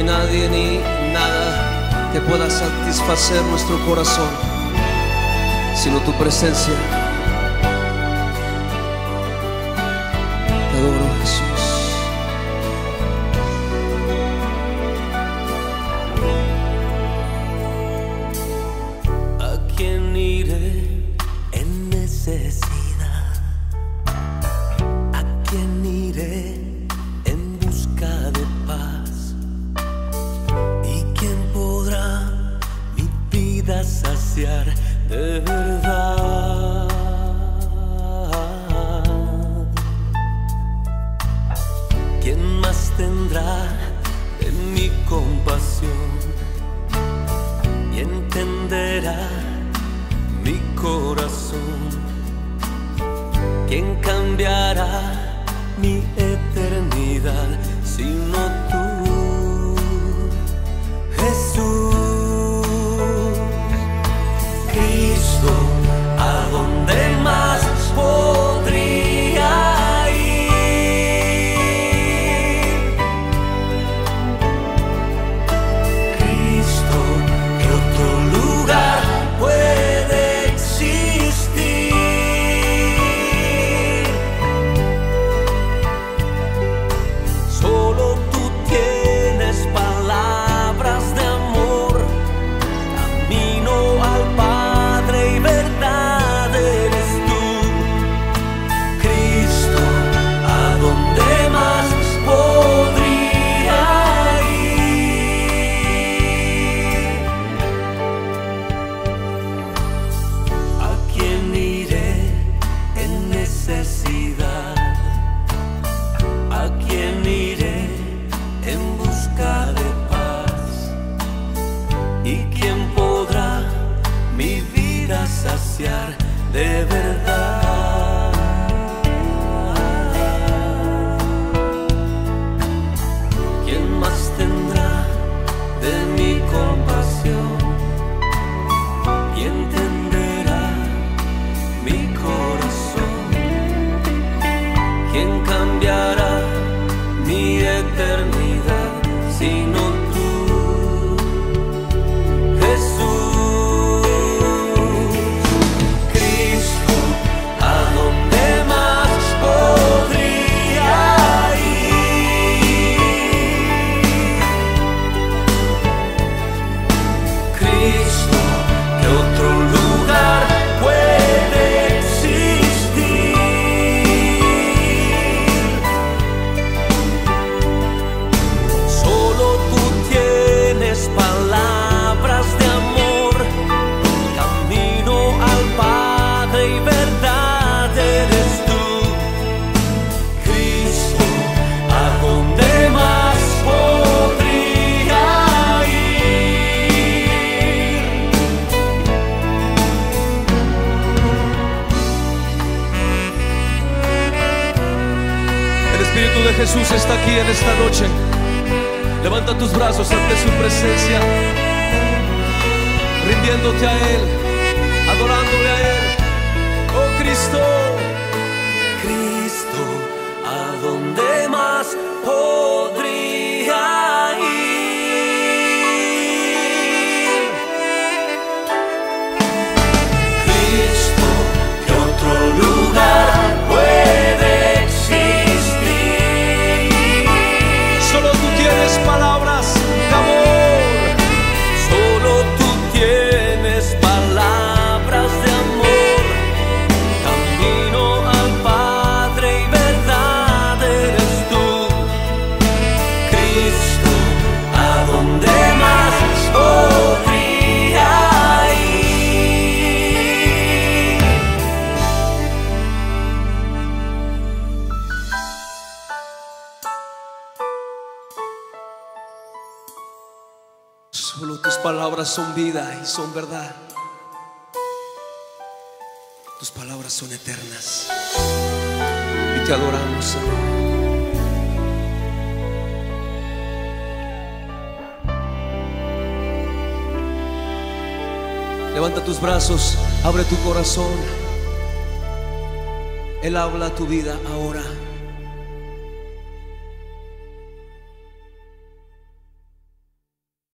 hay nadie ni nada que pueda satisfacer nuestro corazón, sino tu presencia. Te adoro, Jesús. ¿A quién iré en necesidad? ¿A quién iré en busca de paz? ¿Y quién podrá mi vida saciar de verdad? ¿Quién más tendrá de mi compasión y entenderá mi corazón? ¿Quién cambiará mi eternidad sino tú, Jesús? Cristo, ¿a dónde más podría ir? Cristo, ¿qué otro lugar puede existir? Solo tú tienes palabras de amor, camino al Padre y verdad eres tú. Cristo, ¿a dónde más podría ir? ¿A quién iré en necesidad? ¿A quién iré en busca de paz? ¿Y quién podrá mi vida saciar de verdad? ¿Quién más tendrá de mi compasión y entenderá mi corazón? ¿Quién cambiará mi eternidad sino tú, Jesús? Cristo, ¿a dónde más podría ir? Cristo, ¿qué otro lugar puede existir? Solo tú tienes palabras de amor, camino al Padre y verdad eres tú. Cristo, ¿a dónde más podría ir? El Espíritu de Jesús está aquí en esta noche. Levanta tus brazos ante su presencia, rindiéndote a Él, adorándole a Él. Oh Cristo, Cristo, ¿a dónde más podría ir? Cristo, ¿qué otro lugar puede existir? solo tú tienes palabras de amor. Solo tú tienes palabras de amor, camino al Padre y verdad eres tú. Cristo, ¿a dónde más podría ir? Solo tus palabras son vida y son verdad. Tus palabras son eternas y te adoramos, Señor. Levanta tus brazos, abre tu corazón. Él habla a tu vida ahora.